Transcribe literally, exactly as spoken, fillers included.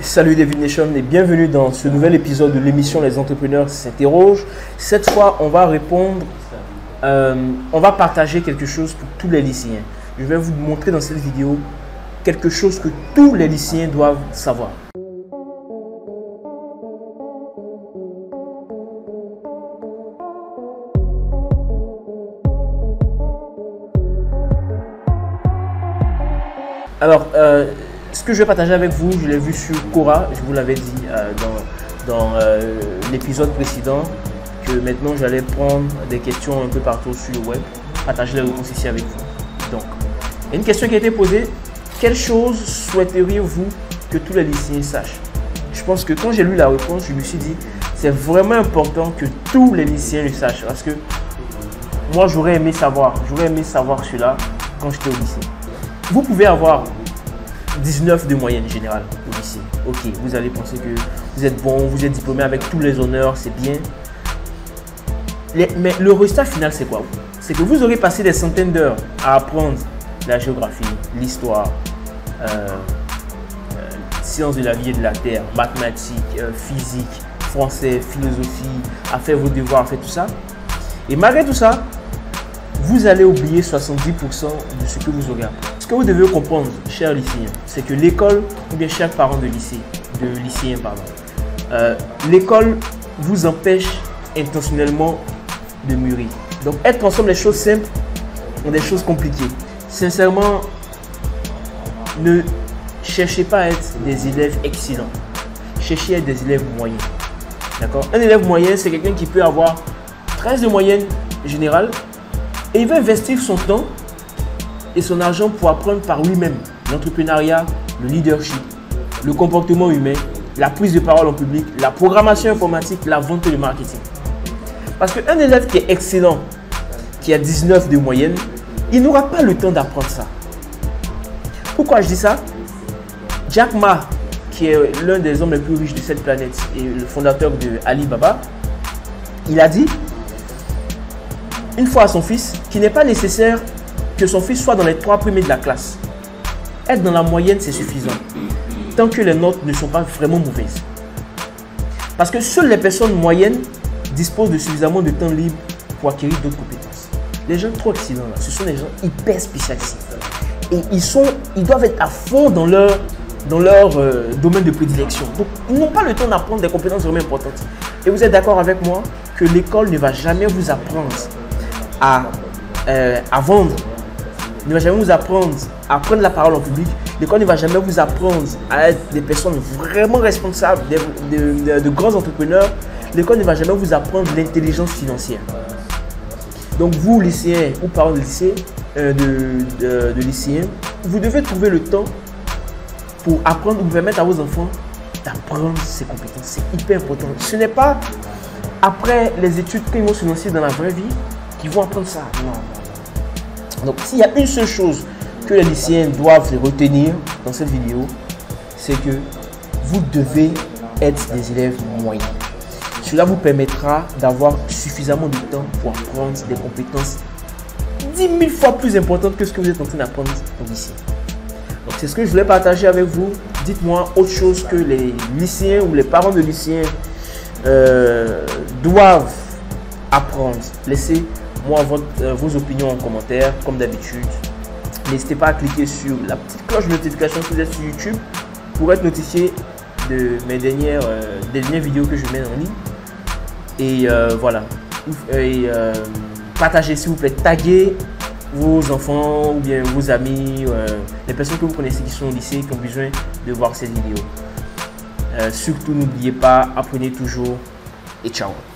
Salut David Nation et bienvenue dans ce nouvel épisode de l'émission Les Entrepreneurs s'interrogent. Cette fois, on va répondre, euh, on va partager quelque chose pour tous les lycéens. Je vais vous montrer dans cette vidéo quelque chose que tous les lycéens doivent savoir. Alors, euh, ce que je vais partager avec vous, je l'ai vu sur Quora, je vous l'avais dit euh, dans, dans euh, l'épisode précédent, que maintenant j'allais prendre des questions un peu partout sur le web, partager les réponses ici avec vous. Donc, il y a une question qui a été posée, quelle chose souhaiteriez-vous que tous les lycéens sachent? Je pense que quand j'ai lu la réponse, je me suis dit, c'est vraiment important que tous les lycéens le sachent, parce que moi j'aurais aimé savoir, j'aurais aimé savoir cela quand j'étais au lycée. Vous pouvez avoir dix-neuf de moyenne générale au lycée. Ok, vous allez penser que vous êtes bon, vous êtes diplômé avec tous les honneurs, c'est bien. Les, mais le résultat final, c'est quoi? C'est que vous aurez passé des centaines d'heures à apprendre la géographie, l'histoire, euh, euh, sciences de la vie et de la terre, mathématiques, euh, physique, français, philosophie, à faire vos devoirs, à faire tout ça. Et malgré tout ça, vous allez oublier soixante-dix pour cent de ce que vous aurez appris. Ce que vous devez comprendre, chers lycéens, c'est que l'école, ou bien chers parents de lycée, de lycéens, pardon, euh, l'école vous empêche intentionnellement de mûrir. Donc, être ensemble des choses simples ou des choses compliquées. Sincèrement, ne cherchez pas à être des élèves excellents. Cherchez à être des élèves moyens. D'accord? Un élève moyen, c'est quelqu'un qui peut avoir treize de moyenne générale, et il va investir son temps et son argent pour apprendre par lui-même l'entrepreneuriat, le leadership, le comportement humain, la prise de parole en public, la programmation informatique, la vente et le marketing. Parce qu'un élève qui est excellent, qui a dix-neuf de moyenne, il n'aura pas le temps d'apprendre ça. Pourquoi je dis ça? Jack Ma, qui est l'un des hommes les plus riches de cette planète et le fondateur de Alibaba, il a dit une fois à son fils qu'il n'est pas nécessaire que son fils soit dans les trois premiers de la classe. Être dans la moyenne, c'est suffisant, tant que les notes ne sont pas vraiment mauvaises. Parce que seules les personnes moyennes disposent de suffisamment de temps libre pour acquérir d'autres compétences. Les gens trop excellents, là, ce sont des gens hyper spécialisés. Et ils, sont, ils doivent être à fond dans leur, dans leur euh, domaine de prédilection. Donc, ils n'ont pas le temps d'apprendre des compétences vraiment importantes. Et vous êtes d'accord avec moi que l'école ne va jamais vous apprendre À, euh, à vendre, ne va jamais vous apprendre à prendre la parole en public. L'école ne va jamais vous apprendre à être des personnes vraiment responsables, de, de, de, de grands entrepreneurs. L'école ne va jamais vous apprendre l'intelligence financière. Donc vous, lycéens ou parents de lycée, euh, de, de, de lycéens, vous devez trouver le temps pour apprendre ou permettre à vos enfants d'apprendre ces compétences. C'est hyper important. Ce n'est pas après les études qu'ils vont se lancer dans la vraie vie qui vont apprendre ça. Non. Donc, s'il y a une seule chose que les lycéens doivent retenir dans cette vidéo, c'est que vous devez être des élèves moyens. Cela vous permettra d'avoir suffisamment de temps pour apprendre des compétences dix mille fois plus importantes que ce que vous êtes en train d'apprendre au lycée. Donc, c'est ce que je voulais partager avec vous. Dites-moi autre chose que les lycéens ou les parents de lycéens euh, doivent apprendre. Laissez moi votre, euh, vos opinions en commentaire, comme d'habitude. N'hésitez pas à cliquer sur la petite cloche de notification si vous êtes sur YouTube pour être notifié de mes dernières, euh, des dernières vidéos que je mets en ligne. Et euh, voilà. Et euh, partagez s'il vous plaît, taguez vos enfants ou bien vos amis, euh, les personnes que vous connaissez qui sont au lycée, qui ont besoin de voir cette vidéo. Euh, surtout, n'oubliez pas, apprenez toujours et ciao.